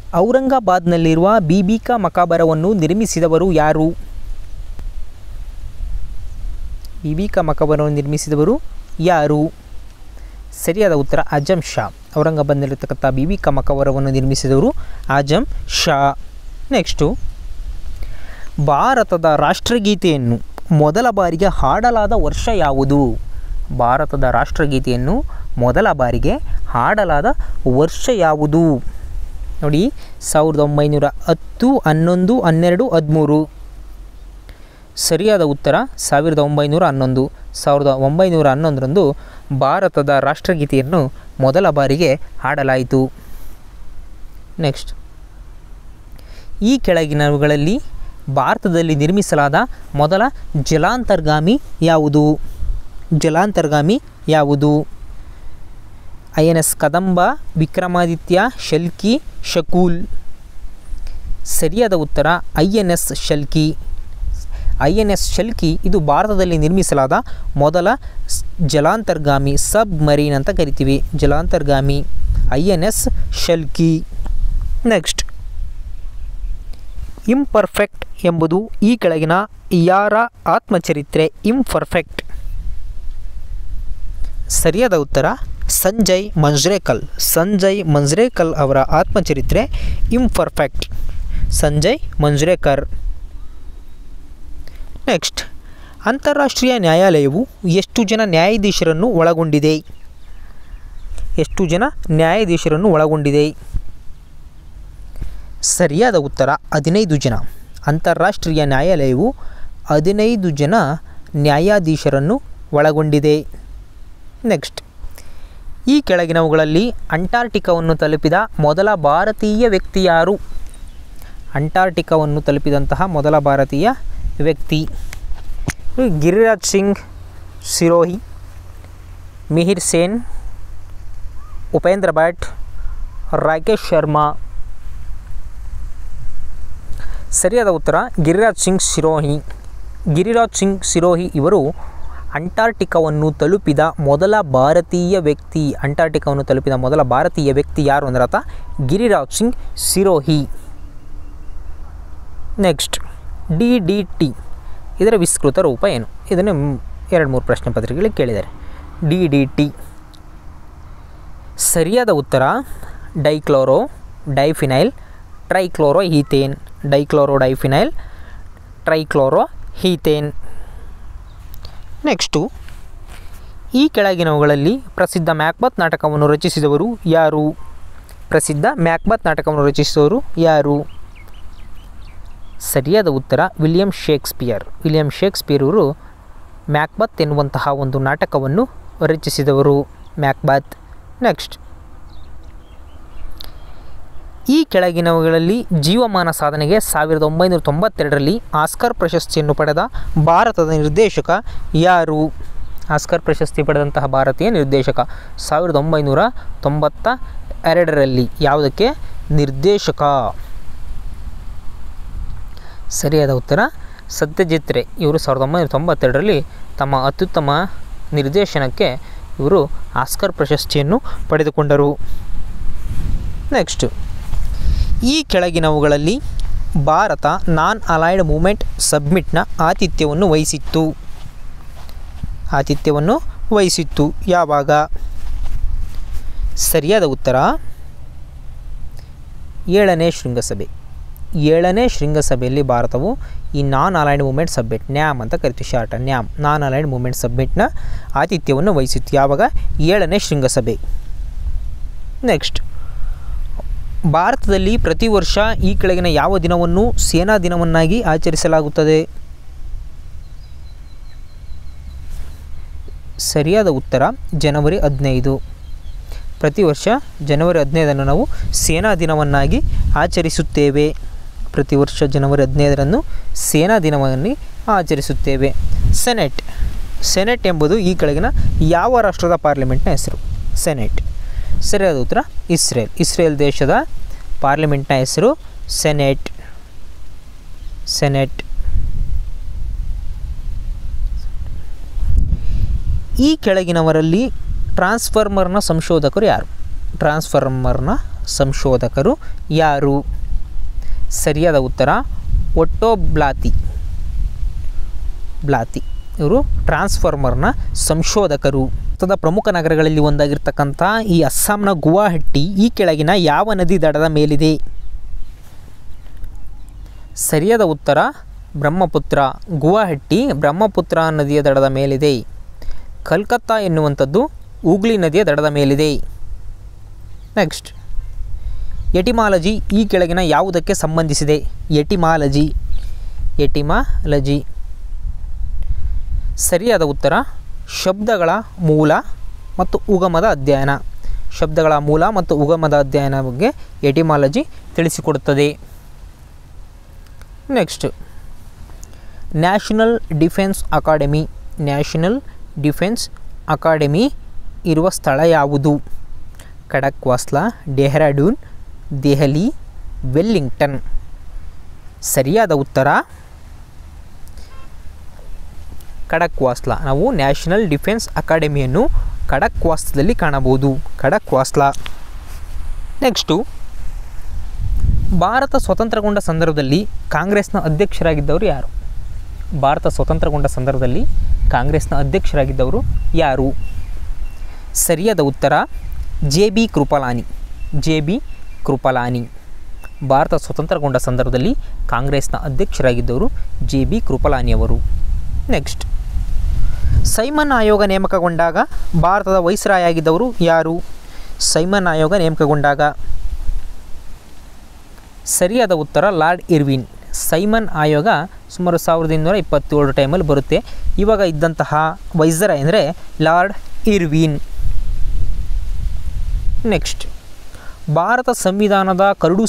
ಔರಂಗಾಬಾದ್ನಲ್ಲಿರುವ ಬೀಬಿ ಕಾ ಮಕಬರವನ್ನು ನಿರ್ಮಿಸಿದವರು ಯಾರು? ಬೀಬಿ ಕಾ ಮಕಬರವನ್ನು ನಿರ್ಮಿಸಿದವರು ಯಾರು? ಸರಿಯಾದ ಉತ್ತರ ಆಜಮ್ ಶಾ. ಔರಂಗಾಬಾದ್ನಲ್ಲಿರ್ತಕ್ಕಂಥ ಬೀಬಿ ಕಾ ಮಕಬರವನ್ನು ನಿರ್ಮಿಸಿದವರು ಆಜಮ್ ಶಾ. ನೆಕ್ಸ್ಟು, ಭಾರತದ ರಾಷ್ಟ್ರಗೀತೆಯನ್ನು ಮೊದಲ ಬಾರಿಗೆ ಹಾಡಲಾದ ವರ್ಷ ಯಾವುದು? ಭಾರತದ ರಾಷ್ಟ್ರಗೀತೆಯನ್ನು ಮೊದಲ ಬಾರಿಗೆ ಹಾಡಲಾದ ವರ್ಷ ಯಾವುದು? ನೋಡಿ, 1910, 11, 12, 13. ಸರಿಯಾದ ಉತ್ತರ 1911. 1911ರಂದು ಭಾರತದ ರಾಷ್ಟ್ರಗೀತೆಯನ್ನು ಮೊದಲ ಬಾರಿಗೆ ಹಾಡಲಾಯಿತು. ನೆಕ್ಸ್ಟ್, ಈ ಕೆಳಗಿನವುಗಳಲ್ಲಿ ಭಾರತದಲ್ಲಿ ನಿರ್ಮಿಸಲಾದ ಮೊದಲ ಜಲಾಂತರ್ಗಾಮಿ ಯಾವುದು? ಜಲಾಂತರ್ಗಾಮಿ ಯಾವುದು? INS ಕದಂಬ, ವಿಕ್ರಮಾದಿತ್ಯ, ಶಲ್ಕಿ, ಶಕುಲ್. ಸರಿಯಾದ ಉತ್ತರ INS ಶಲ್ಕಿ. INS ಶಲ್ಕಿ ಇದು ಭಾರತದಲ್ಲಿ ನಿರ್ಮಿಸಲಾದ ಮೊದಲ ಜಲಾಂತರ್ಗಾಮಿ, ಸಬ್ ಮರೀನ್ ಅಂತ ಕರಿತೀವಿ, ಜಲಾಂತರ್ಗಾಮಿ INS ಶಲ್ಕಿ. ನೆಕ್ಸ್ಟ್, ಇಂಪರ್ಫೆಕ್ಟ್ ಎಂಬುದು ಈ ಕೆಳಗಿನ ಯಾರ ಆತ್ಮಚರಿತ್ರೆ? ಇಂಪರ್ಫೆಕ್ಟ್. ಸರಿಯಾದ ಉತ್ತರ ಸಂಜಯ್ ಮಂಜ್ರೇಕರ್. ಸಂಜಯ್ ಮಂಜ್ರೇಕರ್ ಅವರ ಆತ್ಮಚರಿತ್ರೆ ಇಂಪರ್ಫೆಕ್ಟ್. ಸಂಜಯ್ ಮಂಜ್ರೇಕರ್. ನೆಕ್ಸ್ಟ್, ಅಂತಾರಾಷ್ಟ್ರೀಯ ನ್ಯಾಯಾಲಯವು ಎಷ್ಟು ಜನ ನ್ಯಾಯಾಧೀಶರನ್ನು ಒಳಗೊಂಡಿದೆ? ಎಷ್ಟು ಜನ ನ್ಯಾಯಾಧೀಶರನ್ನು ಒಳಗೊಂಡಿದೆ? ಸರಿಯಾದ ಉತ್ತರ 15 ಜನ. ಅಂತಾರಾಷ್ಟ್ರೀಯ ನ್ಯಾಯಾಲಯವು 15 ಜನ ನ್ಯಾಯಾಧೀಶರನ್ನು ಒಳಗೊಂಡಿದೆ. ನೆಕ್ಸ್ಟ್, ಈ ಕೆಳಗಿನವುಗಳಲ್ಲಿ ಅಂಟಾರ್ಟಿಕಾವನ್ನು ತಲುಪಿದ ಮೊದಲ ಭಾರತೀಯ ವ್ಯಕ್ತಿ ಯಾರು? ಅಂಟಾರ್ಟಿಕಾವನ್ನು ತಲುಪಿದಂತಹ ಮೊದಲ ಭಾರತೀಯ ವ್ಯಕ್ತಿ ಗಿರಿರಾಜ್ ಸಿಂಗ್ ಸಿರೋಹಿ, ಮಿಹಿರ್ ಸೇನ್, ಉಪೇಂದ್ರ ಭಟ್, ರಾಕೇಶ್ ಶರ್ಮಾ. ಸರಿಯಾದ ಉತ್ತರ ಗಿರಿರಾಜ್ ಸಿಂಗ್ ಸಿರೋಹಿ. ಗಿರಿರಾಜ್ ಸಿಂಗ್ ಸಿರೋಹಿ ಇವರು ಅಂಟಾರ್ಟಿಕಾವನ್ನು ತಲುಪಿದ ಮೊದಲ ಭಾರತೀಯ ವ್ಯಕ್ತಿ. ಅಂಟಾರ್ಟಿಕಾವನ್ನು ತಲುಪಿದ ಮೊದಲ ಭಾರತೀಯ ವ್ಯಕ್ತಿ ಯಾರು ಅಂದರೆ ಆತ ಗಿರಿರಾಜ್ ಸಿಂಗ್ ಸಿರೋಹಿ. ನೆಕ್ಸ್ಟ್, DDT ಇದರ ವಿಸ್ತೃತ ರೂಪ ಏನು? ಇದನ್ನು 2-3 ಪ್ರಶ್ನೆ ಪತ್ರಿಕೆಗಳಿಗೆ ಕೇಳಿದ್ದಾರೆ. DDT ಸರಿಯಾದ ಉತ್ತರ dichloro diphenyl trichloro ethane. Dichloro diphenyl trichloro ethane. Next, ಈ ಕೆಳಗಿನವುಗಳಲ್ಲಿ ಪ್ರಸಿದ್ಧ ಮ್ಯಾಕ್ಬೆತ್ ನಾಟಕವನ್ನು ರಚಿಸಿದವರು ಯಾರು? ಪ್ರಸಿದ್ಧ ಮ್ಯಾಕ್ಬೆತ್ ನಾಟಕವನ್ನು ರಚಿಸಿದವರು ಯಾರು? ಸರಿಯಾದ ಉತ್ತರ ವಿಲಿಯಂ ಶೇಕ್ಸ್ಪಿಯರ್. ವಿಲಿಯಂ ಶೇಕ್ಸ್ಪಿಯರ್ ಅವರು ಮ್ಯಾಕ್ಬೆತ್ ಎನ್ನುವಂತಹ ಒಂದು ನಾಟಕವನ್ನು ರಚಿಸಿದವರು, ಮ್ಯಾಕ್ಬೆತ್. ನೆಕ್ಸ್ಟ್, ಈ ಕೆಳಗಿನವುಗಳಲ್ಲಿ ಜೀವಮಾನ ಸಾಧನೆಗೆ 1992ರಲ್ಲಿ ಆಸ್ಕರ್ ಪ್ರಶಸ್ತಿಯನ್ನು ಪಡೆದ ಭಾರತದ ನಿರ್ದೇಶಕ ಯಾರು? ಆಸ್ಕರ್ ಪ್ರಶಸ್ತಿ ಪಡೆದಂತಹ ಭಾರತೀಯ ನಿರ್ದೇಶಕ 1992ರಲ್ಲಿ ಯಾವುದಕ್ಕೆ? ನಿರ್ದೇಶಕ. ಸರಿಯಾದ ಉತ್ತರ ಸತ್ಯಜಿತ್ ರೇ. ಇವರು 1992ರಲ್ಲಿ ತಮ್ಮ ಅತ್ಯುತ್ತಮ ನಿರ್ದೇಶನಕ್ಕೆ ಇವರು ಆಸ್ಕರ್ ಪ್ರಶಸ್ತಿಯನ್ನು ಪಡೆದುಕೊಂಡರು. ನೆಕ್ಸ್ಟ್, ಈ ಕೆಳಗಿನವುಗಳಲ್ಲಿ ಭಾರತ ನಾನ್ ಅಲೈಡ್ ಮೂವ್ಮೆಂಟ್ ಸಬ್ಮಿಟ್ನ ಆತಿಥ್ಯವನ್ನು ವಹಿಸಿತ್ತು ಯಾವಾಗ? ಸರಿಯಾದ ಉತ್ತರ 7ನೇ ಶೃಂಗಸಭೆ. 7ನೇ ಶೃಂಗಸಭೆಯಲ್ಲಿ ಭಾರತವು ಈ non aligned movement summit, NAM ಅಂತ ಕರಿತೀವಿ, short NAM, non aligned movement ಸಬ್ಮಿಟ್ನ ಆತಿಥ್ಯವನ್ನು ವಹಿಸಿತ್ತು ಯಾವಾಗ? 7ನೇ ಶೃಂಗಸಭೆ. ನೆಕ್ಸ್ಟ್, ಭಾರತದಲ್ಲಿ ಪ್ರತಿ ವರ್ಷ ಈ ಕೆಳಗಿನ ಯಾವ ದಿನವನ್ನು ಸೇನಾ ದಿನವನ್ನಾಗಿ ಆಚರಿಸಲಾಗುತ್ತದೆ? ಸರಿಯಾದ ಉತ್ತರ ಜನವರಿ 15. ಪ್ರತಿ ವರ್ಷ ಜನವರಿ 15ನ್ನು ನಾವು ಸೇನಾ ದಿನವನ್ನಾಗಿ ಆಚರಿಸುತ್ತೇವೆ. ಪ್ರತಿ ವರ್ಷ ಜನವರಿ 15ರಂದು ಸೇನಾ ದಿನವನ್ನು ಆಚರಿಸುತ್ತೇವೆ. ಸೆನೆಟ್ ಎಂಬುದು ಈ ಕೆಳಗಿನ ಯಾವ ರಾಷ್ಟ್ರದ ಪಾರ್ಲಿಮೆಂಟ್ನ ಹೆಸರು? ಸೆನೆಟ್. ಸರಿಯಾದ ಉತ್ತರ ಇಸ್ರೇಲ್ ದೇಶದ ಪಾರ್ಲಿಮೆಂಟ್ನ ಹೆಸರು ಸೆನೆಟ್. ಈ ಕೆಳಗಿನವರಲ್ಲಿ ಟ್ರಾನ್ಸ್ಫಾರ್ಮರ್ನ ಸಂಶೋಧಕರು ಯಾರು? ಟ್ರಾನ್ಸ್ಫಾರ್ಮರ್ನ ಸಂಶೋಧಕರು ಯಾರು? ಸರಿಯಾದ ಉತ್ತರ ಒಟ್ಟೋ ಬ್ಲಾತಿ. ಇವರು ಟ್ರಾನ್ಸ್ಫಾರ್ಮರ್ನ ಸಂಶೋಧಕರು. ಭಾರತದ ಪ್ರಮುಖ ನಗರಗಳಲ್ಲಿ ಒಂದಾಗಿರ್ತಕ್ಕಂಥ ಈ ಅಸ್ಸಾಂನ ಗುವಾಹಟಿ ಈ ಕೆಳಗಿನ ಯಾವ ನದಿ ದಡದ ಮೇಲಿದೆ? ಸರಿಯಾದ ಉತ್ತರ ಬ್ರಹ್ಮಪುತ್ರ. ಗುವಾಹಟಿ ಬ್ರಹ್ಮಪುತ್ರ ನದಿಯ ದಡದ ಮೇಲಿದೆ. ಕಲ್ಕತ್ತಾ ಎನ್ನುವಂಥದ್ದು ಹೂಗ್ಲಿ ನದಿಯ ದಡದ ಮೇಲಿದೆ. ನೆಕ್ಸ್ಟ್, ಎಟಿಮಾಲಜಿ ಈ ಕೆಳಗಿನ ಯಾವುದಕ್ಕೆ ಸಂಬಂಧಿಸಿದೆ? ಎಟಿಮಾಲಜಿ. ಸರಿಯಾದ ಉತ್ತರ ಶಬ್ದಗಳ ಮೂಲ ಮತ್ತು ಉಗಮದ ಅಧ್ಯಯನ. ಶಬ್ದಗಳ ಮೂಲ ಮತ್ತು ಉಗಮದ ಅಧ್ಯಯನ ಬಗ್ಗೆ ಎಟಿಮಾಲಜಿ ತಿಳಿಸಿಕೊಡುತ್ತದೆ. ನೆಕ್ಸ್ಟ್, ನ್ಯಾಷನಲ್ ಡಿಫೆನ್ಸ್ ಅಕಾಡೆಮಿ ಇರುವ ಸ್ಥಳ ಯಾವುದು? ಖಡಕ್ವಾಸ್ಲಾ, ಡೆಹ್ರಾಡೂನ್, ದೆಹಲಿ, ವೆಲ್ಲಿಂಗ್ಟನ್. ಸರಿಯಾದ ಉತ್ತರ ಖಡಕ್ವಾಸ್ಲಾ. ನಾವು ನ್ಯಾಷನಲ್ ಡಿಫೆನ್ಸ್ ಅಕಾಡೆಮಿಯನ್ನು ಖಡಕ್ವಾಸ್ಲಾದಲ್ಲಿ ಕಾಣಬಹುದು. ಖಡಕ್ವಾಸ್ಲಾ. ನೆಕ್ಸ್ಟು, ಭಾರತ ಸ್ವತಂತ್ರಗೊಂಡ ಸಂದರ್ಭದಲ್ಲಿ ಕಾಂಗ್ರೆಸ್ನ ಅಧ್ಯಕ್ಷರಾಗಿದ್ದವರು ಯಾರು? ಭಾರತ ಸ್ವತಂತ್ರಗೊಂಡ ಸಂದರ್ಭದಲ್ಲಿ ಕಾಂಗ್ರೆಸ್ನ ಅಧ್ಯಕ್ಷರಾಗಿದ್ದವರು ಯಾರು? ಸರಿಯಾದ ಉತ್ತರ ಜೆ.ಬಿ. ಕೃಪಲಾನಿ. ಭಾರತ ಸ್ವತಂತ್ರಗೊಂಡ ಸಂದರ್ಭದಲ್ಲಿ ಕಾಂಗ್ರೆಸ್ನ ಅಧ್ಯಕ್ಷರಾಗಿದ್ದವರು ಜೆ.ಬಿ. ಕೃಪಲಾನಿಯವರು. ನೆಕ್ಸ್ಟ್, ಸೈಮನ್ ಆಯೋಗ ನೇಮಕಗೊಂಡಾಗ ಭಾರತದ ವೈಸ್ರಾಯ್ ಆಗಿದ್ದವರು ಯಾರು? ಸೈಮನ್ ಆಯೋಗ ನೇಮಕಗೊಂಡಾಗ ಸರಿಯಾದ ಉತ್ತರ ಲಾರ್ಡ್ ಇರ್ವಿನ್. ಸೈಮನ್ ಆಯೋಗ ಸುಮಾರು 1827 ಟೈಮಲ್ಲಿ ಬರುತ್ತೆ. ಇವಾಗ ಇದ್ದಂತಹ ವೈಸ್ರಾಯ್ ಅಂದರೆ ಲಾರ್ಡ್ ಇರ್ವಿನ್. ನೆಕ್ಸ್ಟ್, ಭಾರತ ಸಂವಿಧಾನದ ಕರಡು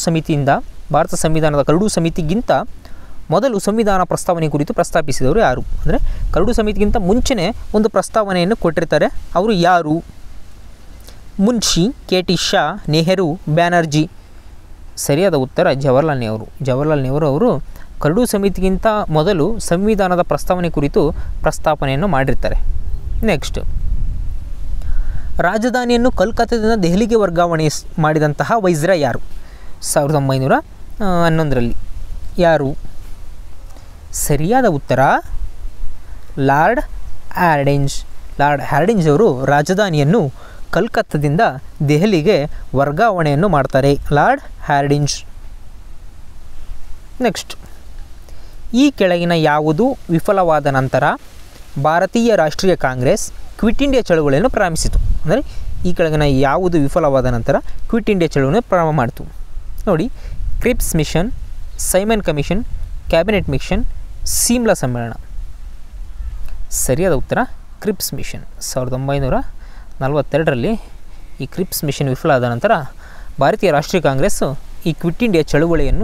ಸಮಿತಿಗಿಂತ ಮೊದಲು ಸಂವಿಧಾನ ಪ್ರಸ್ತಾವನೆ ಕುರಿತು ಪ್ರಸ್ತಾಪಿಸಿದವರು ಯಾರು? ಅಂದರೆ ಕರಡು ಸಮಿತಿಗಿಂತ ಮುಂಚೆನೇ ಒಂದು ಪ್ರಸ್ತಾವನೆಯನ್ನು ಕೊಟ್ಟಿರ್ತಾರೆ. ಅವರು ಯಾರು? ಮುನ್ಷಿ, ಕೆ.ಟಿ. ಶಾ, ನೆಹರು, ಬ್ಯಾನರ್ಜಿ. ಸರಿಯಾದ ಉತ್ತರ ಜವಾಹರ್ಲಾಲ್ ನೆಹರು ಅವರು ಕರಡು ಸಮಿತಿಗಿಂತ ಮೊದಲು ಸಂವಿಧಾನದ ಪ್ರಸ್ತಾವನೆ ಕುರಿತು ಪ್ರಸ್ತಾಪನೆಯನ್ನು ಮಾಡಿರ್ತಾರೆ. ನೆಕ್ಸ್ಟ್, ರಾಜಧಾನಿಯನ್ನು ಕಲ್ಕತ್ತಾದಿಂದ ದೆಹಲಿಗೆ ವರ್ಗಾವಣೆ ಮಾಡಿದಂತಹ ವೈಸ್ರಾಯ್ ಯಾರು? 1911ರಲ್ಲಿ ಯಾರು? ಸರಿಯಾದ ಉತ್ತರ ಲಾರ್ಡ್ ಹ್ಯಾರ್ಡಿಂಜ್ ಅವರು ರಾಜಧಾನಿಯನ್ನು ಕಲ್ಕತ್ತಾದಿಂದ ದೆಹಲಿಗೆ ವರ್ಗಾವಣೆಯನ್ನು ಮಾಡ್ತಾರೆ. ಲಾರ್ಡ್ ಹ್ಯಾರ್ಡಿಂಜ್. ನೆಕ್ಸ್ಟ್, ಈ ಕೆಳಗಿನ ಯಾವುದು ವಿಫಲವಾದ ನಂತರ ಭಾರತೀಯ ರಾಷ್ಟ್ರೀಯ ಕಾಂಗ್ರೆಸ್ ಕ್ವಿಟ್ ಇಂಡಿಯಾ ಚಳವಳಿಯನ್ನು ಪ್ರಾರಂಭಿಸಿತು? ಅಂದರೆ ಈ ಕೆಳಗಿನ ಯಾವುದು ವಿಫಲವಾದ ನಂತರ ಕ್ವಿಟ್ ಇಂಡಿಯಾ ಚಳವಳಿಯನ್ನು ಪ್ರಾರಂಭ ಮಾಡಿತು? ನೋಡಿ, Cripps mission, Simon commission, cabinet mission, Simla ಸಮ್ಮೇಳನ. ಸರಿಯಾದ ಉತ್ತರ ಕ್ರಿಪ್ಸ್ ಮಿಷನ್. 1942ರಲ್ಲಿ ಈ ಕ್ರಿಪ್ಸ್ ಮಿಷನ್ ವಿಫಲ ಆದ ನಂತರ ಭಾರತೀಯ ರಾಷ್ಟ್ರೀಯ ಕಾಂಗ್ರೆಸ್ಸು ಈ ಕ್ವಿಟ್ ಇಂಡಿಯಾ ಚಳುವಳಿಯನ್ನು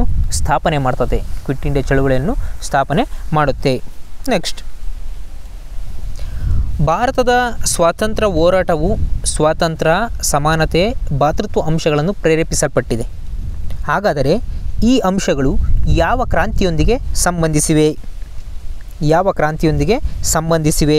ಸ್ಥಾಪನೆ ಮಾಡುತ್ತೆ. ನೆಕ್ಸ್ಟ್, ಭಾರತದ ಸ್ವಾತಂತ್ರ್ಯ ಹೋರಾಟವು ಸ್ವಾತಂತ್ರ್ಯ, ಸಮಾನತೆ, ಭಾತೃತ್ವ ಅಂಶಗಳನ್ನು ಪ್ರೇರೇಪಿಸಲ್ಪಟ್ಟಿದೆ. ಹಾಗಾದರೆ ಈ ಅಂಶಗಳು ಯಾವ ಕ್ರಾಂತಿಯೊಂದಿಗೆ ಸಂಬಂಧಿಸಿವೆ?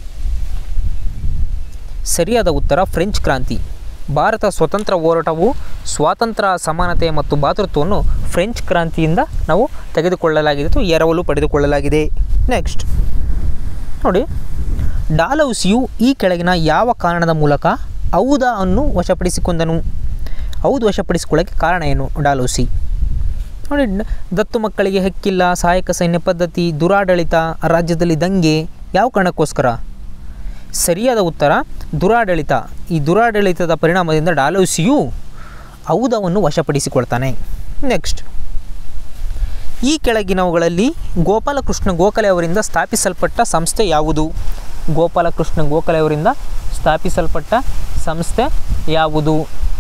ಸರಿಯಾದ ಉತ್ತರ ಫ್ರೆಂಚ್ ಕ್ರಾಂತಿ. ಭಾರತ ಸ್ವತಂತ್ರ ಹೋರಾಟವು ಸ್ವಾತಂತ್ರ್ಯ, ಸಮಾನತೆ ಮತ್ತು ಭಾತೃತ್ವವನ್ನು ಫ್ರೆಂಚ್ ಕ್ರಾಂತಿಯಿಂದ ನಾವು ತೆಗೆದುಕೊಳ್ಳಲಾಗಿದೆ, ಎರವಲು ಪಡೆದುಕೊಳ್ಳಲಾಗಿದೆ. ನೆಕ್ಸ್ಟ್ ನೋಡಿ, ಡಾಲೌಸಿಯು ಈ ಕೆಳಗಿನ ಯಾವ ಕಾರಣದ ಮೂಲಕ ಔಧಾ ಅನ್ನು ವಶಪಡಿಸಿಕೊಂಡನು? ಔಧ್ ವಶಪಡಿಸಿಕೊಳ್ಳೋಕ್ಕೆ ಕಾರಣ ಏನು? ಡಾಲೌಸಿ ನೋಡಿ, ದತ್ತು ಮಕ್ಕಳಿಗೆ ಹಕ್ಕಿಲ್ಲ, ಸಹಾಯಕ ಸೈನ್ಯ ಪದ್ಧತಿ, ದುರಾಡಳಿತ, ರಾಜ್ಯದಲ್ಲಿ ದಂಗೆ. ಯಾವ ಕಾರಣಕ್ಕೋಸ್ಕರ? ಸರಿಯಾದ ಉತ್ತರ ದುರಾಡಳಿತ. ಈ ದುರಾಡಳಿತದ ಪರಿಣಾಮದಿಂದ ಡಾಲೌಸಿಯು ಔಧವನ್ನು ವಶಪಡಿಸಿಕೊಳ್ತಾನೆ. ನೆಕ್ಸ್ಟ್, ಈ ಕೆಳಗಿನವುಗಳಲ್ಲಿ ಗೋಪಾಲಕೃಷ್ಣ ಗೋಖಲೆ ಅವರಿಂದ ಸ್ಥಾಪಿಸಲ್ಪಟ್ಟ ಸಂಸ್ಥೆ ಯಾವುದು? ಗೋಪಾಲಕೃಷ್ಣ ಗೋಖಲೆ ಅವರಿಂದ ಸ್ಥಾಪಿಸಲ್ಪಟ್ಟ ಸಂಸ್ಥೆ ಯಾವುದು?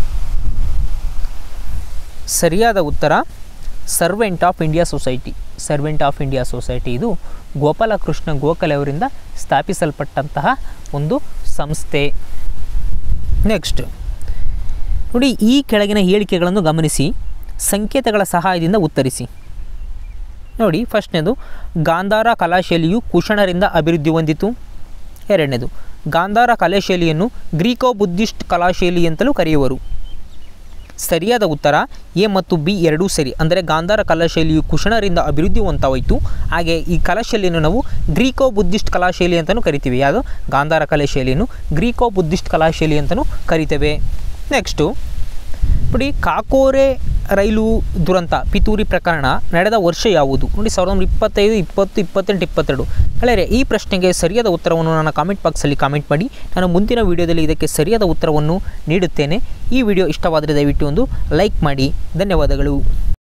ಸರಿಯಾದ ಉತ್ತರ ಸರ್ವೆಂಟ್ ಆಫ್ ಇಂಡಿಯಾ ಸೊಸೈಟಿ. ಇದು ಗೋಪಾಲಕೃಷ್ಣ ಗೋಖಲೆ ಅವರಿಂದ ಸ್ಥಾಪಿಸಲ್ಪಟ್ಟಂತಹ ಒಂದು ಸಂಸ್ಥೆ. ನೆಕ್ಸ್ಟ್ ನೋಡಿ, ಈ ಕೆಳಗಿನ ಹೇಳಿಕೆಗಳನ್ನು ಗಮನಿಸಿ, ಸಂಕೇತಗಳ ಸಹಾಯದಿಂದ ಉತ್ತರಿಸಿ. ನೋಡಿ, ಫಸ್ಟ್ನೇದು, ಗಾಂಧಾರ ಕಲಾಶೈಲಿಯು ಕುಶಣರಿಂದ ಅಭಿವೃದ್ಧಿ ಹೊಂದಿತು. ಎರಡನೇದು, ಗಾಂಧಾರ ಕಲಾಶೈಲಿಯನ್ನು ಗ್ರೀಕೋ ಬುದ್ಧಿಸ್ಟ್ ಕಲಾಶೈಲಿ ಅಂತಲೂ ಕರೆಯುವರು. ಸರಿಯಾದ ಉತ್ತರ ಎ ಮತ್ತು ಬಿ ಎರಡೂ ಸರಿ. ಅಂದರೆ ಗಾಂಧಾರ ಕಲಾಶೈಲಿಯು ಕುಶಣರಿಂದ ಅಭಿವೃದ್ಧಿ ಹೊಂದವಾಯಿತು. ಹಾಗೆ ಈ ಕಲಾಶೈಲಿಯನ್ನು ನಾವು ಗ್ರೀಕೋ ಬುದ್ಧಿಸ್ಟ್ ಕಲಾಶೈಲಿ ಅಂತಲೂ ಕರಿತೀವಿ. ಯಾವುದು ಗಾಂಧಾರ ಕಲಾಶೈಲಿಯನ್ನು ಗ್ರೀಕೋ ಬುದ್ಧಿಸ್ಟ್ ಕಲಾಶೈಲಿ ಅಂತಲೂ ಕರಿತೇವೆ. ನೆಕ್ಸ್ಟು ನೋಡಿ, ಕಾಕೋರೆ ರೈಲು ದುರಂತ ಪಿತೂರಿ ಪ್ರಕರಣ ನಡೆದ ವರ್ಷ ಯಾವುದು? ನೋಡಿ 1925, 20, 28, 22. ಗೆಳೆಯರೆ, ಈ ಪ್ರಶ್ನೆಗೆ ಸರಿಯಾದ ಉತ್ತರವನ್ನು ನನ್ನ ಕಾಮೆಂಟ್ ಬಾಕ್ಸಲ್ಲಿ ಕಾಮೆಂಟ್ ಮಾಡಿ. ನಾನು ಮುಂದಿನ ವಿಡಿಯೋದಲ್ಲಿ ಇದಕ್ಕೆ ಸರಿಯಾದ ಉತ್ತರವನ್ನು ನೀಡುತ್ತೇನೆ. ಈ ವಿಡಿಯೋ ಇಷ್ಟವಾದರೆ ದಯವಿಟ್ಟು ಒಂದು ಲೈಕ್ ಮಾಡಿ. ಧನ್ಯವಾದಗಳು.